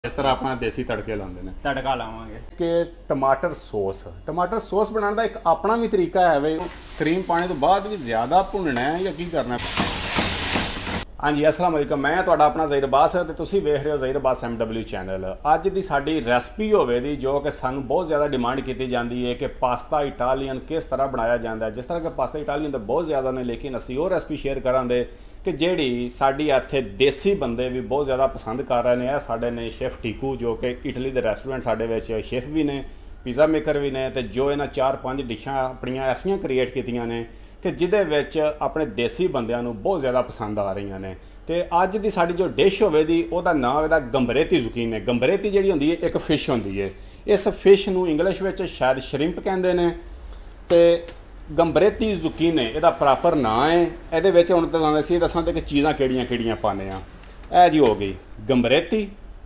इस तरह अपना देसी तड़के लाते हैं तड़का लावांगे कि टमाटर सॉस बनाने का एक अपना भी तरीका है वे क्रीम पाने तो बाद भी ज़्यादा भुनना है या की करना है। हाँ जी अस्सलाम वालेकुम मैं तुहाडा अपना ज़हीर अब्बास ते तुसीं वेख रहे हो ज़हीर अब्बास MW चैनल। अज की साडी रेसिपी होवे दी जो कि सानू बहुत ज़्यादा डिमांड की जाती है कि पास्ता इटालियन किस तरह बनाया जाता है। जिस तरह के पास्ता इटालियन तो बहुत ज़्यादा ने लेकिन असी वो रेसिपी शेयर करांगे कि जिहड़ी साडी इत्थे देसी बंदे भी बहुत ज़्यादा पसंद कर रहे हैं। साडे ने शेफ टीकू जो कि इटली के रेस्टोरेंट साडे विच शेफ भी ने पिज़्ज़ा मेकर भी ने ते जो इन्हां 4-5 डिशां अपनियां ऐसियां क्रिएट कीतियां ने कि जिहदे विच अपने देसी बंदियां नूं बहुत ज़्यादा पसंद आ रही ने। तो अज की साडी जो डिश होवे दी ओहदा नाम है गंबरेती जुकीनी है। गंबरेती जिहड़ी हुंदी है एक फिश हुंदी है। इस फिश नूं इंग्लिश विच शायद श्रिंप कहंदे ने ते गंबरेती जुकीनी इहदा प्रॉपर नाम है। इहदे विच हुण तुहानूं असीं दस्सां कि चीज़ां किहड़ियां-किहड़ियां पाने आ। ਇਹ जी हो गई गंबरेती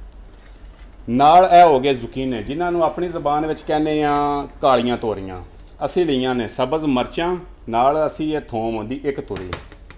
नाल ਇਹ हो गए जुकीने जिन्होंने अपनी जबान में कहने कालियां तोरियां। असी लईयां ने सब्ज़ मरचां नाल असी ये थोम दी एक तुरी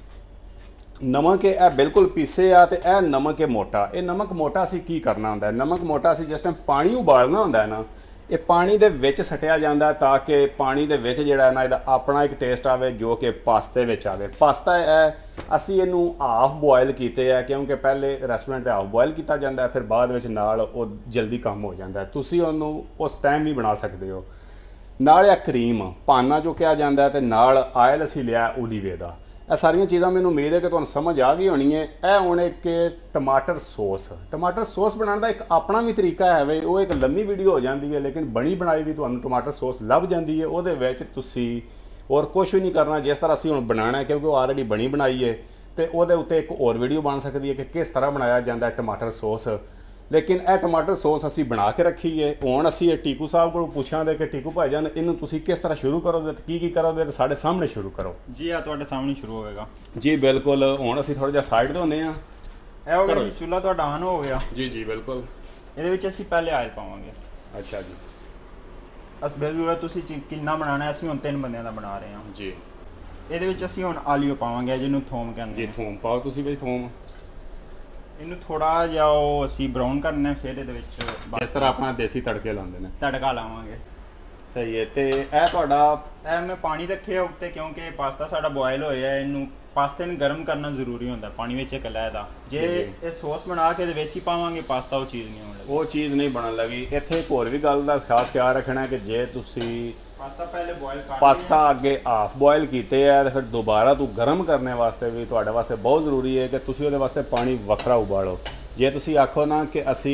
नमक है बिल्कुल पीसे आ ते यह नमक है मोटा। ये नमक मोटा असी की करना होंदा है नमक मोटा असी जिस टाइम पानी उबालना होंदा है ना ये पानी दे विच सटिया जाता है ताकि पानी दे विच जिहड़ा है ना इहदा अपना एक टेस्ट आवे जो कि पास्ते विच आवे। पास्ता है असी इनू हाफ बॉयल कीते है क्योंकि पहले रेस्टोरेंट ते हाफ बॉयल किया जाता है फिर बाद विच नाल वो जल्दी कम हो जाता है। तुसी उहनू उस टाइम भी बना सकते हो। नाल क्रीम पाना जो कहा जाता है तो नाल आयल असी लिया ओलीवे का। ਇਹ ਸਾਰੀਆਂ ਚੀਜ਼ਾਂ ਮੈਨੂੰ ਉਮੀਦ ਹੈ ਕਿ ਤੁਹਾਨੂੰ ਸਮਝ ਆ ਗਈ ਹੋਣੀ ਹੈ। ਇਹ ਹੁਣ ਇੱਕ ਟਮਾਟਰ ਸੌਸ ਬਣਾਉਣ ਦਾ ਇੱਕ ਆਪਣਾ ਵੀ ਤਰੀਕਾ ਹੈ ਵੇ ਉਹ ਇੱਕ ਲੰਮੀ ਵੀਡੀਓ ਹੋ ਜਾਂਦੀ ਹੈ ਲੇਕਿਨ ਬਣੀ ਬਣਾਈ ਵੀ ਤੁਹਾਨੂੰ ਟਮਾਟਰ ਸੌਸ ਲੱਭ ਜਾਂਦੀ ਹੈ। ਉਹਦੇ ਵਿੱਚ ਤੁਸੀਂ ਹੋਰ ਕੁਝ ਵੀ ਨਹੀਂ ਕਰਨਾ ਜਿਸ ਤਰ੍ਹਾਂ ਅਸੀਂ ਹੁਣ ਬਣਾਉਣਾ ਕਿਉਂਕਿ ਉਹ ਆਲਰੇਡੀ ਬਣੀ ਬਣਾਈ ਹੈ ਤੇ ਉਹਦੇ ਉੱਤੇ ਇੱਕ ਹੋਰ ਵੀਡੀਓ ਬਣ ਸਕਦੀ ਹੈ ਕਿ ਕਿਸ ਤਰ੍ਹਾਂ ਬਣਾਇਆ ਜਾਂਦਾ ਟਮਾਟਰ ਸੌਸ। लेकिन यह टमाटर सॉस असी बना के रखी है। हुण असी टीकू साहब को पूछांगे कि टीकू भाईजान इनू तुसी किस तरह शुरू करोगे की करोगे तो साढ़े सामने शुरू करो। जी आ तुहाडे सामने शुरू होएगा जी बिल्कुल। हुण असी थोड़ा जिहा साइड ते होने आ हो गया चूल्हा तुहाडा ऑन हो गया। जी जी बिल्कुल। ਇਹਦੇ ਵਿੱਚ ਅਸੀਂ ਪਹਿਲੇ ਆਇਲ ਪਾਵਾਂਗੇ। अच्छा जी ਅਸ ਬੇਜ਼ੂਰਾ ਤੁਸੀਂ ਕਿੰਨਾ ਬਣਾਉਣਾ ਹੈ ਅਸੀਂ ਹੁਣ 3 ਬੰਦਿਆਂ ਦਾ ਬਣਾ ਰਹੇ ਹਾਂ जी। ਇਹਦੇ ਵਿੱਚ ਅਸੀਂ ਹੁਣ ਆਲੀਓ ਪਾਵਾਂਗੇ ਜਿਹਨੂੰ ਥੋਮ ਕਹਿੰਦੇ जी थोम पाओ तुसी भाई थोम ਇਹਨੂੰ ਥੋੜਾ ਜਿਹਾ ਉਹ ਅਸੀਂ ਬਰਾਊਨ ਕਰਨਾ ਫਿਰ ਇਹਦੇ ਵਿੱਚ जिस तरह अपना देसी तड़के लाते हैं ਤੜਕਾ ਲਾਵਾਂਗੇ। सही है। तो यह तुहाडा ਇਹ ਮੈਂ ਪਾਣੀ ਰੱਖਿਆ ਉੱਤੇ ਕਿਉਂਕਿ ਪਾਸਤਾ ਸਾਡਾ ਬੋਇਲ ਹੋਇਆ ਇਹਨੂੰ ਪਾਸਤੇ ਨੂੰ ਗਰਮ ਕਰਨਾ ਜ਼ਰੂਰੀ ਹੁੰਦਾ ਪਾਣੀ ਵਿੱਚ ਇੱਕ ਲੈਦਾ ਜੇ ਇਹ ਸੌਸ ਬਣਾ ਕੇ ਇਹਦੇ ਵਿੱਚ ਹੀ ਪਾਵਾਂਗੇ ਪਾਸਤਾ ਉਹ ਚੀਜ਼ ਨਹੀਂ ਹੋਣ ਲੱਗੀ ਉਹ ਚੀਜ਼ ਨਹੀਂ ਬਣਨ ਲੱਗੀ। ਇੱਥੇ ਇੱਕ ਹੋਰ ਵੀ ਗੱਲ ਦਾ ਖਾਸ ਖਿਆਲ ਰੱਖਣਾ ਕਿ ਜੇ ਤੁਸੀਂ पास्ता पहले बॉयल कर पास्ता अगे हाफ बॉयल किए है तो फिर दोबारा तू गर्म करने वास्ते भी तुहाडे वास्ते बहुत ज़रूरी है कि तुसी उहदे वास्ते पानी वखरा उबालो। जे तुसी आखो ना कि असी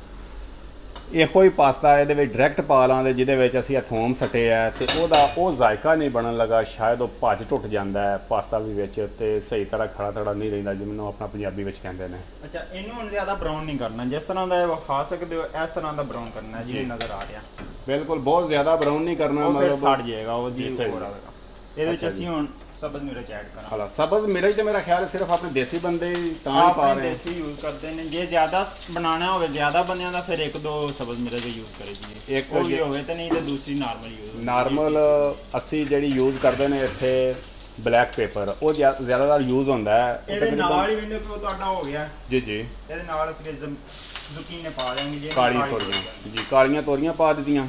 इहो ही पास्ता ये डायरैक्ट पा लांगे जिहदे विच असी थोम सटे है तो उहदा वो जायका नहीं बनन लगा शायद वो भज टुट जाता है पास्ता भी विच ते सही तरह खड़ा थड़ा नहीं रहिंदा जिन्होंने अपना पंजाबी विच कहंदे ने। अच्छा इनू हुण ज़्यादा ब्राउन नहीं करना जिस तरह का खा सकते हो इस तरह का ब्राउन करना है जी नज़र आ रहा बिल्कुल बहुत ज़्यादा ब्राउन नहीं करना मतलब सड़ जाएगा वो जी हो आएगा। ਇਹਦੇ ਵਿੱਚ ਅਸੀਂ ਹੁਣ सब्ज़ मिर्च ऐड करा। हाँ सब्ज़ मिर्च तो मेरा ख्याल है सिर्फ अपने देसी बंदे आप देसी यूज़ करते हैं जे ज़्यादा बनाना हो ज़्यादा बंदियां दा फिर 1-2 सब्ज़ मिर्च यूज़ करे जी एक तो ये होवे ते नहीं तो दूसरी नॉर्मल यूज़ नॉर्मल असी जेडी यूज़ करते हैं इत्थे ब्लैक पेपर वो ज़्यादातर यूज़ होता है। ਇਹਦੇ ਨਾਲ ਹੀ ਵੇਂਦੇ ਕੋ ਤੁਹਾਡਾ ਹੋ ਗਿਆ जी जी ਇਹਦੇ ਨਾਲ ਅਸੀਂ ਜ਼ੁਕੀਨੀ ਪਾ ਦੇਾਂਗੇ ਜੀ ਕਾਲੀਆਂ ਤੋਰੀਆਂ जी कालियां तोरियां पा दित्तियां।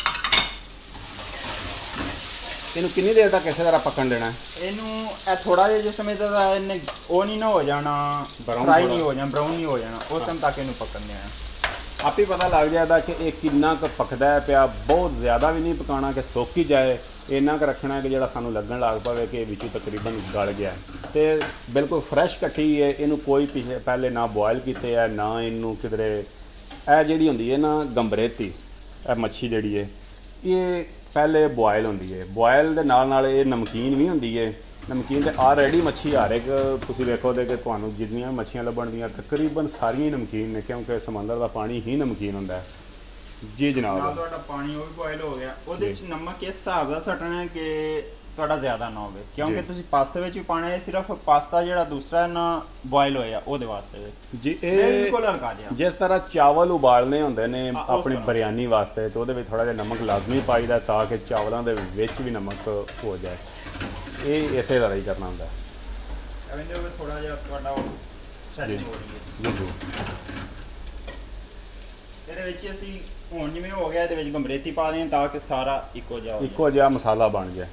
ਇਹਨੂੰ ਕਿੰਨੀ ਦੇਰ ਤੱਕ ਇਸੇ ਤਰ੍ਹਾਂ ਪੱਕਣ ਦੇਣਾ ਹੈ ਇਹਨੂੰ ਇਹ ਥੋੜਾ ਜਿਹਾ ਜਿਸ ਸਮੇਂ ਤੱਕ ਇਹਨੇ ਉਹ ਨਹੀਂ ਨਾ ਹੋ ਜਾਣਾ ਫਰਾਈ ਨਹੀਂ ਹੋ ਜਾਣਾ ਬਰਾਊਨ ਨਹੀਂ ਹੋ ਜਾਣਾ ਉਸ ਟਾਈਮ ਤੱਕ ਇਹਨੂੰ ਪੱਕਣ ਦੇਣਾ। ਆਪੇ ਪਤਾ ਲੱਗ ਜਾਂਦਾ ਕਿ ਇਹ ਕਿੰਨਾ ਕੁ ਪੱਕਦਾ ਹੈ ਪਿਆ। ਬਹੁਤ ਜ਼ਿਆਦਾ ਵੀ ਨਹੀਂ ਪਕਾਉਣਾ ਕਿ ਸੁੱਕ ਹੀ ਜਾਏ ਇੰਨਾ ਕੁ ਰੱਖਣਾ ਕਿ ਜਿਹੜਾ ਸਾਨੂੰ ਲੱਗਣ ਲੱਗ ਪਵੇ ਕਿ ਵਿੱਚੋਂ ਤਕਰੀਬਨ ਗਲ ਗਿਆ ਤੇ ਬਿਲਕੁਲ ਫਰੈਸ਼ ਕੱਟੀ ਹੈ। ਇਹਨੂੰ ਕੋਈ ਪਹਿਲੇ ਨਾ ਬੋਇਲ ਕੀਤੇ ਹੈ ਨਾ ਇਹਨੂੰ ਕਿਧਰੇ ਇਹ ਜਿਹੜੀ ਹੁੰਦੀ ਹੈ ਨਾ ਗੰਬਰੇਤੀ ਇਹ ਮੱਛੀ ਜਿਹੜੀ ਹੈ ਇਹ पहले बॉयल होंदी है बॉयल के नाल ये नमकीन भी होंदी है। नमकीन तो ऑलरेडी मच्छी हर एक तुसीं वेखो दे कि तुहानूं जिन्नियां मच्छियां लभणगियां तकरीबन सारियां नमकीन ने क्योंकि समंदर का पानी ही नमकीन होंदा है। जी जनाब तुहाडा पानी वो भी बॉयल हो गया ਉਹਦੇ ਵਿੱਚ ਨਮਕ ਇਸ ਹਿਸਾਬ ਦਾ ਸਟਣਾ ਹੈ ਕਿ ਤੁਹਾਡਾ ਜ਼ਿਆਦਾ ਨਾ ਹੋਵੇ ਕਿਉਂਕਿ ਤੁਸੀਂ ਪਾਸਤੇ ਵਿੱਚ ਵੀ ਪਾਣਾ ਹੈ ਸਿਰਫ ਪਾਸਤਾ ਜਿਹੜਾ ਦੂਸਰਾ ਨਾ ਬੋਇਲ ਹੋਇਆ ਉਹਦੇ ਵਾਸਤੇ ਜੀ ਇਹ ਬਿਲਕੁਲ ਹਲਕਾ ਜਿਹਾ ਜਿਸ ਤਰ੍ਹਾਂ ਚਾਵਲ ਉਬਾਲਨੇ ਹੁੰਦੇ ਨੇ ਆਪਣੀ ਬਿਰਿਆਨੀ ਵਾਸਤੇ ਤੇ ਉਹਦੇ ਵਿੱਚ ਥੋੜਾ ਜਿਹਾ ਨਮਕ ਲਾਜ਼ਮੀ ਪਾਈਦਾ ਤਾਂ ਕਿ ਚਾਵਲਾਂ ਦੇ ਵਿੱਚ ਵੀ ਨਮਕ ਹੋ ਜਾਏ। ਇਹ ਇਸੇ ਤਰ੍ਹਾਂ ਹੀ ਕਰਨਾ ਹੁੰਦਾ ਹੈ। ਐਵੇਂ ਦੇ ਥੋੜਾ ਜਿਹਾ ਤੁਹਾਡਾ ਸੈਟਿੰਗ ਹੋ ਰਹੀ ਹੈ। ਜੀ ਜੀ ਇਹਦੇ ਵਿੱਚ ਅਸੀਂ ਹੁਣ ਜਿਵੇਂ ਹੋ ਗਿਆ ਇਹਦੇ ਵਿੱਚ ਗੰਬਰੇਤੀ ਪਾ ਦੇਂ ਤਾਂ ਕਿ ਸਾਰਾ ਇੱਕੋ ਜਿਹਾ ਹੋ ਜਾਏ। ਇੱਕੋ ਜਿਹਾ ਮਸਾਲਾ ਬਣ ਜਾਏ।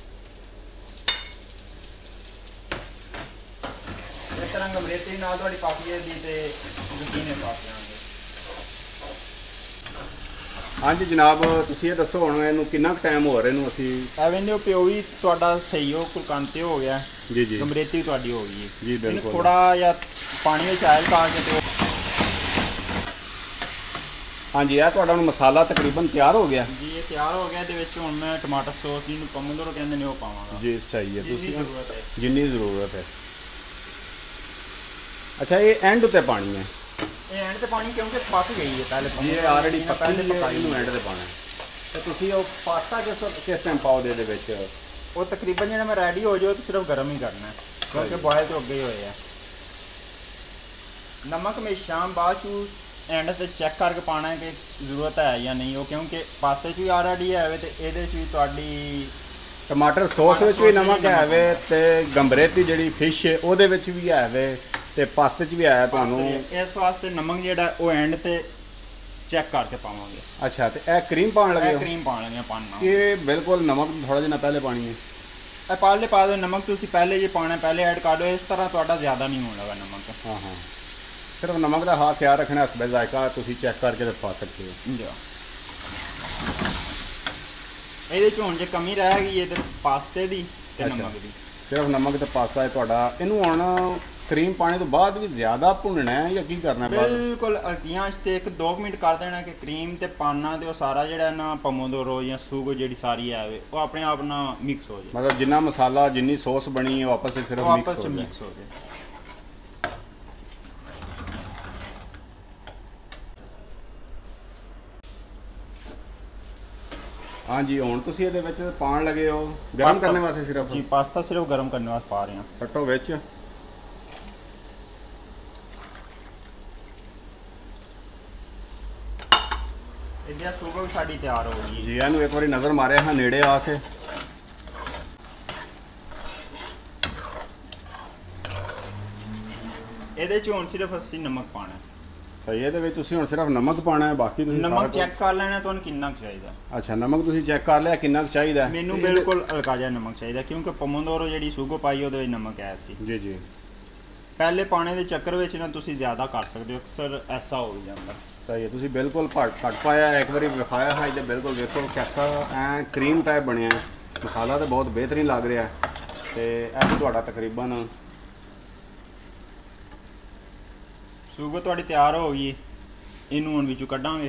ਇਸ ਤਰ੍ਹਾਂ ਗੰਬਰੇਤੀ ਨਾਲ ਤੁਹਾਡੀ ਪੱਕ ਜਾਏਗੀ ਤੇ ਯਕੀਨੇ ਪਾ ਜਾਣਗੇ। ਹਾਂਜੀ ਜਨਾਬ, ਤੁਸੀਂ ਇਹ ਦੱਸੋ ਹੁਣ ਇਹਨੂੰ ਕਿੰਨਾ ਕੁ ਟਾਈਮ ਹੋ ਰਿਹਾ ਇਹਨੂੰ ਅਸੀਂ? ਐਵੇਂ ਦੇ ਪਿਓ ਵੀ ਤੁਹਾਡਾ ਸਹੀ ਹੋ ਕੁਲਕੰਤੇ ਹੋ ਗਿਆ। ਜੀ ਜੀ ਗੰਬਰੇਤੀ ਵੀ ਤੁਹਾਡੀ ਹੋ ਗਈ ਜੀ ਬਿਲਕੁਲ। ਥੋੜਾ ਜਿਹਾ ਪਾਣੀ ਵਿੱਚ ਆਇਲ ਪਾ ਕੇ ਤੇ ਹਾਂਜੀ ਇਹ ਤੁਹਾਡਾ ਹੁਣ ਮਸਾਲਾ ਤਕਰੀਬਨ ਤਿਆਰ ਹੋ ਗਿਆ ਜੀ। ਇਹ ਤਿਆਰ ਹੋ ਗਿਆ। ਇਹਦੇ ਵਿੱਚ ਹੁਣ ਮੈਂ ਟਮਾਟਰ ਸੌਸ ਜਿਹਨੂੰ ਪਮੋਦੋਰੋ ਕਹਿੰਦੇ ਨੇ ਉਹ ਪਾਵਾਂਗਾ ਜੀ। ਸਹੀ ਹੈ, ਜਿੰਨੀ ਤੁਸੀਂ ਜ਼ਰੂਰਤ ਹੈ। ਜਿੰਨੀ ਜ਼ਰੂਰਤ ਹੈ। ਅੱਛਾ ਇਹ ਐਂਡ ਉੱਤੇ ਪਾਣੀ ਹੈ? ਇਹ ਐਂਡ ਤੇ ਪਾਣੀ ਕਿਉਂਕਿ ਪੱਕ ਗਈ ਹੈ ਪਹਿਲੇ। ਜੀ ਇਹ ਆਲਰੇਡੀ ਪੱਕੀ ਹੈ, ਪਕਾਈ ਇਹਨੂੰ ਐਂਡ ਤੇ ਪਾਣਾ ਹੈ। ਤੇ ਤੁਸੀਂ ਉਹ ਪਾਸਤਾ ਕਿਸ ਟਾਈਮ ਪਾਓਗੇ ਇਹਦੇ ਵਿੱਚ? ਉਹ ਤਕਰੀਬਨ ਜਿਹੜਾ ਮੈਂ ਰੈਡੀ ਹੋ ਜਾਓ ਤਾਂ ਸਿਰਫ ਗਰਮ ਹੀ ਕਰਨਾ ਹੈ ਕਿਉਂਕਿ ਬੋਇਲ ਤੋਂ ਅੱਗੇ ਹੀ ਹੋਏ ਆ। ਨਮਕ ਮੈਂ ਸ਼ਾਮ ਬਾਅਦ ਚ ਐਂਡ ਤੇ ਚੈੱਕ ਕਰਕੇ ਪਾਣਾ ਹੈ ਕਿ ਜ਼ਰੂਰਤ ਹੈ ਜਾਂ ਨਹੀਂ ਉਹ, ਕਿਉਂਕਿ ਪਾਸਤੇ 'ਚ ਵੀ ਆਲਰੇਡੀ ਹੈ ਤੇ ਇਹਦੇ 'ਚ ਵੀ ਤੁਹਾਡੀ ਟਮਾਟਰ ਸੌਸ ਵਿੱਚ ਵੀ ਨਮਕ ਹੈ ਵੇ ਤੇ ਗੰਬਰੇਤੀ ਜਿਹੜੀ ਫਿਸ਼ ਹੈ ਉਹਦੇ ਵਿੱਚ ਵੀ ਹੈ ਵੇ ਤੇ ਪਾਸਤੇ 'ਚ ਵੀ ਆਇਆ ਤੁਹਾਨੂੰ। ਇਸ ਵਾਸਤੇ ਨਮਕ ਜਿਹੜਾ ਉਹ ਐਂਡ ਤੇ ਚੈੱਕ ਕਰਕੇ ਪਾਵਾਂਗੇ। ਅੱਛਾ ਤੇ ਇਹ ਕਰੀਮ ਪਾਉਣ ਲੱਗੇ ਇਹ ਹੋ? ਕਰੀਮ ਪਾਣ ਲੱਗੇ ਪਾਣਾ। ਇਹ ਬਿਲਕੁਲ ਨਮਕ ਥੋੜਾ ਜਿਹਾ ਪਹਿਲੇ ਪਾਣੀ ਹੈ? ਇਹ ਪਾਲੇ ਪਾ ਦਿਓ ਨਮਕ, ਤੁਸੀਂ ਪਹਿਲੇ ਜੇ ਪਾਣਾ ਪਹਿਲੇ ਐਡ ਕਰ ਦਿਓ। ਇਸ ਤਰ੍ਹਾਂ ਤੁਹਾਡਾ ਜ਼ਿਆਦਾ ਨਹੀਂ ਹੋਣ ਲੱਗਾ ਨਮਕ। ਹਾਂ ਹਾਂ, ਸਿਰਫ ਨਮਕ ਦਾ ਖਾਸ ਖਿਆਲ ਰੱਖਣਾ। ਹਸਬੇ ਜ਼ਾਇਕਾ ਤੁਸੀਂ ਚੈੱਕ ਕਰਕੇ ਤੇ ਪਾ ਸਕਦੇ ਹੋ। ਜਾ ਇਹਦੇ ਚ ਹੁਣ ਜੇ ਕਮੀ ਰਹਿ ਗਈ ਹੈ ਤੇ ਪਾਸਤੇ ਦੀ ਤੇ ਅੱਛਾ। ਨਮਕ ਦੀ। ਸਿਰਫ ਨਮਕ ਤੇ ਪਾਸਤਾ ਹੈ ਤੁਹਾਡਾ। ਇਹਨੂੰ ਹੁਣ ਕਰੀਮ ਪਾਣੇ ਤੋਂ ਬਾਅਦ ਵੀ ਜ਼ਿਆਦਾ ਭੁੰਨਣਾ ਹੈ ਜਾਂ ਕੀ ਕਰਨਾ ਹੈ ਬਾਅਦ? ਬਿਲਕੁਲ ਅਲਟੀਆਂ ਚ ਤੇ 1-2 ਮਿੰਟ ਕਰ ਦੇਣਾ ਕਿ ਕਰੀਮ ਤੇ ਪਾਨਾ ਤੇ ਉਹ ਸਾਰਾ ਜਿਹੜਾ ਨਾ ਪਮੋਦੋਰੋ ਜਾਂ ਸੂਗੋ ਜਿਹੜੀ ਸਾਰੀ ਹੈ ਉਹ ਆਪਣੇ ਆਪ ਨਾਲ ਮਿਕਸ ਹੋ ਜਾਏ। ਮਤਲਬ ਜਿੰਨਾ ਮਸਾਲਾ ਜਿੰਨੀ ਸੌਸ ਬਣੀ ਹੈ ਵਾਪਸ ਸੇ ਸਿਰਫ ਉਹ ਮਿਕਸ ਆਪਸ ਚ ਹੋ ਜਾਏ। ਮਿਕਸ ਹੋ ਜਾਏ। ਹਾਂਜੀ ਹੁਣ ਤੁਸੀਂ ਇਹਦੇ ਵਿੱਚ ਪਾਣ ਲੱਗੇ ਹੋ ਗਰਮ ਕਰਨੇ ਵਾਸਤੇ ਸਿਰਫ? ਜੀ ਪਾਸਤਾ ਸਿਰਫ ਗਰਮ ਕਰਨ ਵਾਸਤੇ ਪਾ ਰਹੇ ਹਾਂ। ਸੱਟੋ ਵਿੱਚ। ਇਹਦਾ ਸੂਗੋ ਵੀ ਸਾਡੀ ਤਿਆਰ ਹੋ ਗਈ ਹੈ। ਜੀ ਇਹਨੂੰ ਇੱਕ ਵਾਰੀ ਨਜ਼ਰ ਮਾਰਿਆ ਹਾਂ ਨੇੜੇ ਆ ਕੇ। ਇਹਦੇ ਚ ਹੁਣ ਸਿਰਫ ਅਸੀਂ ਨਮਕ ਪਾਣਾ ਹੈ। ਸਹੀ ਹੈ, ਇਹਦੇ ਵਿੱਚ ਤੁਸੀਂ ਹੁਣ ਸਿਰਫ ਨਮਕ ਪਾਣਾ ਹੈ, ਬਾਕੀ ਤੁਸੀਂ ਸਾਰਾ ਨਮਕ ਚੈੱਕ ਕਰ ਲੈਣਾ ਤੁਹਾਨੂੰ ਕਿੰਨਾ ਕੁ ਚਾਹੀਦਾ। ਅੱਛਾ ਨਮਕ ਤੁਸੀਂ ਚੈੱਕ ਕਰ ਲਿਆ ਕਿੰਨਾ ਕੁ ਚਾਹੀਦਾ? ਮੈਨੂੰ ਬਿਲਕੁਲ ਹਲਕਾ ਜਿਹਾ ਨਮਕ ਚਾਹੀਦਾ ਕਿਉਂਕਿ ਪਮੋਦੋਰੋ ਜਿਹੜੀ ਸੂਗੋ ਪਾਈ ਉਹਦੇ ਵਿੱਚ ਨਮਕ ਆਇਆ ਸੀ। ਜੀ ਜੀ। ਪਹਿਲੇ ਪਾਣੇ ਦੇ ਚੱਕਰ ਵਿੱਚ ਨਾ ਤੁਸੀਂ ਜ਼ਿਆਦਾ ਕਰ ਸਕਦੇ ਹੋ, ਅਕਸਰ ਐਸਾ ਹੋ ਜਾਂਦਾ। ਸਹੀ ਹੈ, ਤੁਸੀਂ ਬਿਲਕੁਲ ਘੱਟ ਪਾਇਆ। ਇੱਕ ਵਾਰੀ ਵਿਖਾਇਆ ਹਾਂ ਤੇ ਬਿਲਕੁਲ ਵੇਖੋ ਕੈਸਾ ਐ ਕਰੀਮ ਟਾਈਪ ਬਣਿਆ। ਮਸਾਲਾ ਤਾਂ ਬਹੁਤ ਬਿਹਤਰੀਨ ਲੱਗ ਰਿਹਾ ਤੇ ਇਹ ਵੀ ਤੁਹਾਡਾ ਤਕਰੀਬਨ ਸੂਗੋ ਤੁਹਾਡੀ ਤਿਆਰ ਹੋ ਗਈ। ਇਹਨੂੰ ਹੁਣ ਵਿੱਚੋਂ ਕੱਢਾਂਗੇ।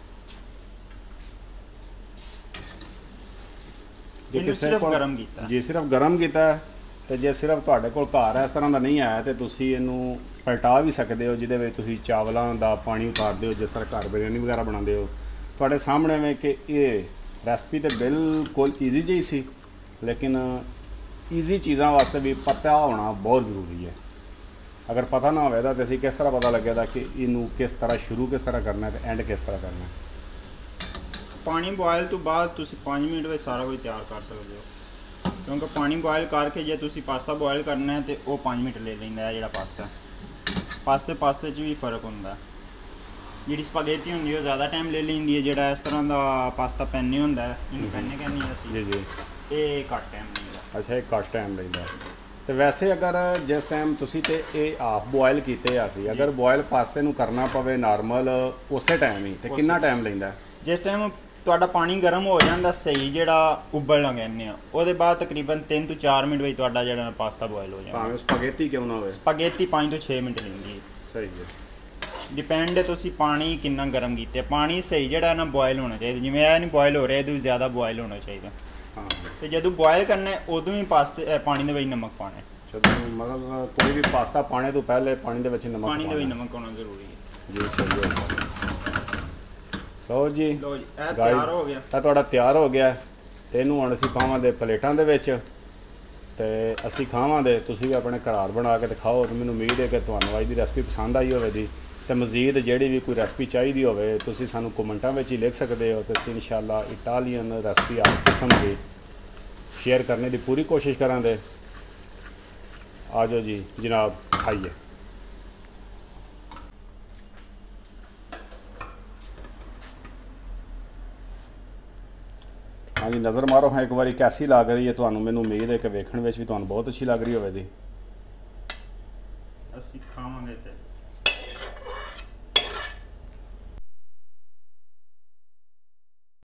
ਇਹਨੂੰ ਸਿਰਫ ਗਰਮ ਕੀਤਾ। ਜੀ ਸਿਰਫ ਗਰਮ ਕੀਤਾ। ਤੇ ਜੇ ਸਿਰਫ ਤੁਹਾਡੇ ਕੋਲ ਘਰ ਇਸ ਤਰ੍ਹਾਂ ਦਾ ਨਹੀਂ ਆਇਆ ਤੇ ਤੁਸੀਂ ਇਹਨੂੰ ਪਲਟਾ ਵੀ ਸਕਦੇ ਹੋ, ਜਿਹਦੇ ਵਿੱਚ ਤੁਸੀਂ ਚਾਵਲਾਂ ਦਾ ਪਾਣੀ ਉਤਾਰਦੇ ਹੋ ਜਿਸ ਤਰ੍ਹਾਂ ਘਰ ਬਿਰਿਆਨੀ ਵਗੈਰਾ ਬਣਾਉਂਦੇ ਹੋ। ਤੁਹਾਡੇ ਸਾਹਮਣੇ ਵੇ ਕਿ ਇਹ ਰੈਸਪੀ ਤੇ ਬਿਲਕੁਲ ਈਜ਼ੀ ਜਿਹੀ ਸੀ, ਲੇਕਿਨ ਈਜ਼ੀ ਚੀਜ਼ਾਂ ਵਾਸਤੇ ਵੀ ਪਤਾ ਹੋਣਾ ਬਹੁਤ ਜ਼ਰੂਰੀ ਹੈ। ਅਗਰ ਪਤਾ ਨਾ ਹੋਵੇ ਤਾਂ ਅਸੀਂ ਕਿਸ ਤਰ੍ਹਾਂ ਪਤਾ ਲੱਗੇਗਾ ਕਿ ਇਹਨੂੰ ਕਿਸ ਤਰ੍ਹਾਂ ਸ਼ੁਰੂ ਕਿਸ ਤਰ੍ਹਾਂ ਕਰਨਾ ਤੇ ਐਂਡ ਕਿਸ ਤਰ੍ਹਾਂ ਕਰਨਾ। ਪਾਣੀ ਬੋਇਲ ਤੋਂ ਬਾਅਦ ਤੁਸੀਂ 5 ਮਿੰਟ ਵਿੱਚ ਸਾਰਾ ਕੁਝ ਤਿਆਰ ਕਰ ਸਕਦੇ ਹੋ ਕਿਉਂਕਿ ਪਾਣੀ ਬੋਇਲ ਕਰਕੇ ਜੇ ਤੁਸੀਂ ਪਾਸਤਾ ਬੋਇਲ ਕਰਨਾ ਹੈ ਤੇ ਉਹ 5 ਮਿੰਟ ਲੈ ਲੈਂਦਾ ਹੈ। ਜਿਹੜਾ ਪਾਸਤੇ 'ਚ ਵੀ ਫਰਕ ਹੁੰਦਾ। ਜਿਹੜੀ ਸਪੈਗੇਟੀ ਹੁੰਦੀ ਉਹ ਜ਼ਿਆਦਾ ਟਾਈਮ ਲੈ ਲੈਂਦੀ ਹੈ। ਜਿਹੜਾ ਇਸ ਤਰ੍ਹਾਂ ਦਾ ਪਾਸਤਾ ਪੈਨੇ ਹੁੰਦਾ ਹੈ, ਇਹਨੂੰ ਪੈਨੇ ਕਹਿੰਦੇ ਹਾਂ ਅਸੀਂ। ਜੀ ਜੀ। ਇਹ ਘੱਟ ਟਾਈਮ ਲੈਂਦਾ। ਅੱਛਾ ਇਹ ਘੱਟ ਟਾਈਮ ਲੈਂਦਾ। ਤੇ ਵੈਸੇ ਅਗਰ ਜਿਸ ਟਾਈਮ ਤੁਸੀਂ ਤੇ ਇਹ ਹਾਫ ਬੋਇਲ ਕੀਤੇ ਆ ਸੀ, ਅਗਰ ਬੋਇਲ ਪਾਸਤੇ ਨੂੰ ਕਰਨਾ ਪਵੇ ਨਾਰਮਲ ਉਸੇ ਟਾਈਮ ਹੀ ਤੇ ਕਿੰਨਾ ਟਾਈਮ ਲੈਂਦਾ? ਜਿਸ ਟਾਈਮ ਤੁਹਾਡਾ ਪਾਣੀ ਗਰਮ ਹੋ ਜਾਂਦਾ ਸਹੀ, ਜਿਹੜਾ ਉਬਲਣਾ ਕਹਿੰਦੇ ਆ, ਉਹਦੇ ਬਾਅਦ ਤਕਰੀਬਨ 3 ਤੋਂ 4 ਮਿੰਟ ਵਿੱਚ ਤੁਹਾਡਾ ਜਿਹੜਾ ਪਾਸਤਾ ਬੋਇਲ ਹੋ ਜਾਂਦਾ। ਭਾਵੇਂ ਸਪੈਗੇਟੀ ਕਿਉਂ ਨਾ ਹੋਵੇ। ਸਪੈਗੇਟੀ 5 ਤੋਂ 6 ਮਿੰਟ ਲੈਂਦੀ ਹੈ। ਸਹੀ ਹੈ। ਡਿਪੈਂਡ ਹੈ ਤੁਸੀਂ ਪਾਣੀ ਕਿੰਨਾ ਗਰਮ ਕੀਤਾ। ਪਾਣੀ ਸਹੀ ਜਿਹੜਾ ਨਾ ਬੋਇਲ ਹੋਣਾ ਚਾਹੀਦਾ। ਜਿਵੇਂ ਇਹ ਨਹੀਂ ਬੋਇਲ ਹੋ ਰਿਹਾ, ਇਹਦੇ ਵੀ ਜ਼ਿਆਦਾ ਬੋਇਲ ਹੋਣਾ ਚਾਹੀਦਾ। ਹਾਂ ਤੇ ਜਦੋਂ ਬੋਇਲ ਕਰਨਾ ਉਦੋਂ ਹੀ ਪਾਣੀ ਦੇ ਵਿੱਚ ਨਮਕ ਪਾਣਾ। ਜਦੋਂ ਮਤਲਬ ਕੋਈ ਵੀ ਪਾਸਤਾ ਪਾਣੇ ਤੋਂ ਪਹਿਲੇ ਪਾਣੀ ਦੇ ਵਿੱਚ ਨਮਕ ਪਾਣੀ ਦੇ ਵਿੱਚ ਨਮਕ ਹੋਣਾ ਜ਼ਰੂਰੀ ਹੈ। ਜੀ ਸਹੀ ਹੈ। ਲਓ ਜੀ ਇਹ ਤਿਆਰ ਹੋ ਗਿਆ। ਤਾਂ ਤੁਹਾਡਾ ਤਿਆਰ ਹੋ ਗਿਆ ਤੇ ਇਹਨੂੰ ਹੁਣ ਅਸੀਂ ਪਾਵਾਂਗੇ ਪਲੇਟਾਂ ਦੇ ਵਿੱਚ ਤੇ ਅਸੀਂ ਖਾਵਾਂਗੇ। ਤੁਸੀਂ ਵੀ ਆਪਣੇ ਘਰ ਬਣਾ ਕੇ ਦਿਖਾਓ ਤੇ ਮੈਨੂੰ ਉਮੀਦ ਹੈ ਕਿ ਤੁਹਾਨੂੰ ਅੱਜ ਦੀ ਰੈਸਪੀ ਪਸੰਦ ਆਈ ਹੋਵੇਗੀ। ਤੇ ਮਜ਼ੀਦ ਜਿਹੜੀ ਵੀ ਕੋਈ ਰੈਸਪੀ ਚਾਹੀਦੀ ਹੋਵੇ ਤੁਸੀਂ ਸਾਨੂੰ ਕਮੈਂਟਾਂ ਵਿੱਚ ਹੀ ਲਿਖ ਸਕਦੇ ਹੋ ਤੇ ਅਸੀਂ ਇਨਸ਼ਾਅੱਲਾ ਇਟਾਲੀਅਨ ਰੈਸਪੀ ਹਰ ਕਿਸਮ ਦੀ ਸ਼ੇਅਰ ਕਰਨੇ ਦੀ ਪੂਰੀ ਕੋਸ਼ਿਸ਼ ਕਰਾਂਗੇ। ਆ ਜਾਓ ਜੀ ਜਨਾਬ ਖਾਈਏ। हाँ जी नज़र मारो हाँ एक बारी कैसी लग रही है ਤੁਹਾਨੂੰ ਮੈਨੂੰ ਉਮੀਦ है कि ਵੇਖਣ ਵਿੱਚ ਵੀ ਤੁਹਾਨੂੰ बहुत अच्छी लग रही होगी। ਅਸੀਂ ਖਾਵਾਂਗੇ ਤੇ